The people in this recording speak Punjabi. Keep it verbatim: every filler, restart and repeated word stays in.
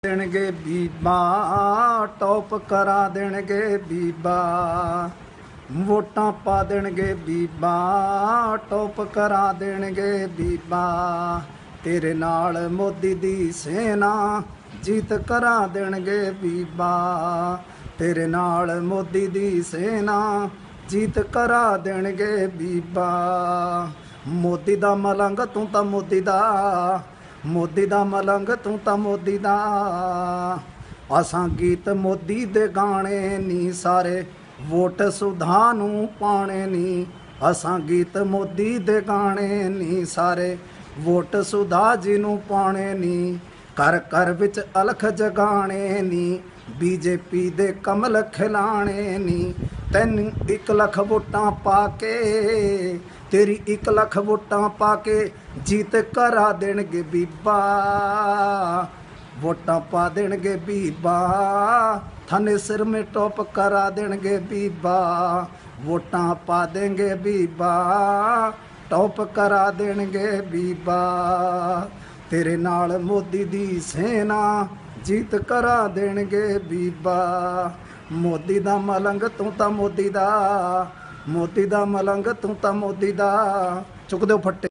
ਦੇਣਗੇ ਬੀਬਾ ਟੌਪ ਕਰਾ ਦੇਣਗੇ ਬੀਬਾ ਵੋਟਾਂ ਪਾ ਦੇਣਗੇ ਬੀਬਾ ਟੌਪ ਕਰਾ ਦੇਣਗੇ ਬੀਬਾ ਤੇਰੇ ਨਾਲ ਮੋਦੀ ਦੀ ਸੈਨਾ ਜੀਤ ਕਰਾ ਦੇਣਗੇ ਬੀਬਾ ਤੇਰੇ ਨਾਲ ਮੋਦੀ ਦੀ ਸੈਨਾ ਜੀਤ ਕਰਾ ਦੇਣਗੇ ਬੀਬਾ ਮੋਦੀ ਦਾ ਮਲੰਗ ਤੂੰ ਤਾਂ ਮੋਦੀ ਦਾ ਮੋਦੀ ਦਾ ਮਲੰਗ ਤੂੰ ਤਾਂ ਮੋਦੀ ਦਾ ਅਸਾਂ ਗੀਤ ਮੋਦੀ ਦੇ ਗਾਣੇ ਨੀ ਸਾਰੇ ਵੋਟ ਸੁਧਾ ਨੂੰ ਪਾਣੇ ਨੀ ਅਸਾਂ ਗੀਤ ਮੋਦੀ ਦੇ ਗਾਣੇ ਨੀ ਸਾਰੇ ਵੋਟ ਸੁਧਾ ਜੀ ਨੂੰ ਪਾਣੇ ਨੀ ਘਰ ਘਰ ਵਿੱਚ ਅਲਖ ਜਗਾਣੇ ਨੀ ਬੀਜੇਪੀ ਦੇ ਕਮਲ ਖਿਲਾਣੇ ਨੀ ਤੈਨੂੰ ਇੱਕ ਲੱਖ ਵੋਟਾਂ ਪਾ ਕੇ ਤੇਰੀ ਇੱਕ ਲੱਖ ਵੋਟਾਂ ਪਾ ਕੇ ਜੀਤ ਕਰਾ ਦੇਣਗੇ ਬੀਬਾ ਵੋਟਾਂ ਪਾ ਦੇਣਗੇ ਬੀਬਾ ਥਾਨੇ ਸਿਰ ਮੇ ਟੋਪ ਕਰਾ ਦੇਣਗੇ ਬੀਬਾ ਵੋਟਾਂ ਪਾ ਦੇਣਗੇ ਬੀਬਾ ਟੋਪ ਕਰਾ ਦੇਣਗੇ ਬੀਬਾ ਤੇਰੇ ਨਾਲ ਮੋਦੀ ਦੀ ਸੈਨਾ ਜੀਤ ਕਰਾ ਦੇਣਗੇ ਬੀਬਾ ਮੋਦੀ ਦਾ ਮਲੰਗ ਤੂੰ ਤਾਂ ਮੋਦੀ ਦਾ ਮੋਦੀ ਦਾ ਮਲੰਗ ਤੂੰ ਤਾਂ ਮੋਦੀ ਦਾ ਚੁੱਕ ਦਿਓ ਫੱਟੇ।